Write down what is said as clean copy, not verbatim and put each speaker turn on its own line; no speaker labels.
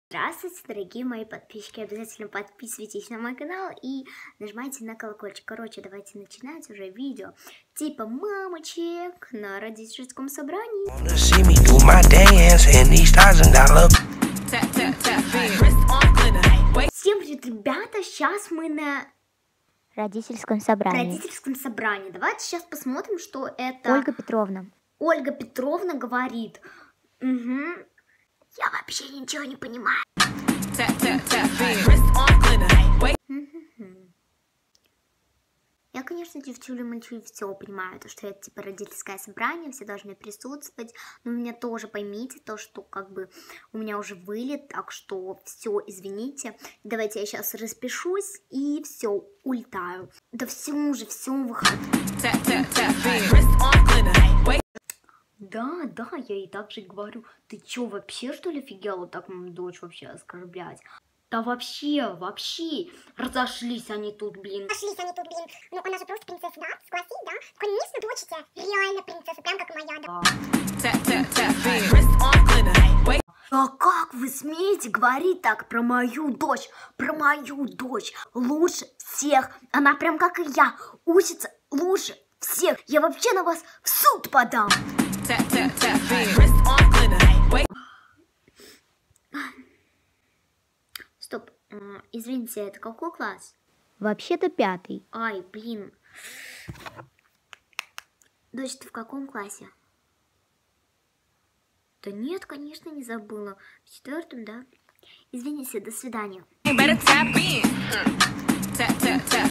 Здравствуйте, дорогие мои подписчики, обязательно подписывайтесь на мой канал и нажимайте на колокольчик. Короче, давайте начинать уже видео типа мамочек на родительском собрании. Всем привет, ребята, сейчас мы на
родительском собрании.
Давайте сейчас посмотрим, что это. Ольга Петровна говорит. Угу. Я вообще ничего не понимаю. Я, конечно, девчули-мальчули все понимаю, то, что это типа родительское собрание, все должны присутствовать, но у меня тоже поймите то, что как бы у меня уже вылет, так что все, извините. Давайте я сейчас распишусь и все, улетаю. Да все уже, все, выход. Да, я и так же говорю. Ты чё, вообще, что ли, офигела так мою дочь вообще оскорблять? Да вообще, разошлись они тут, блин.
Ну, она же просто принцесса, да? Согласись, да? Конечно, дочери реально принцесса, прям как моя, да.
А как вы смеете говорить так про мою дочь? Про мою дочь лучше всех. Она прям как и я, учится лучше всех. Я вообще на вас в суд подам. Стоп, извините, это какой класс?
Вообще-то 5-й.
Ай, блин. Дочь, ты в каком классе? Да нет, конечно, не забыла. В 4-м, да? Извините, до свидания.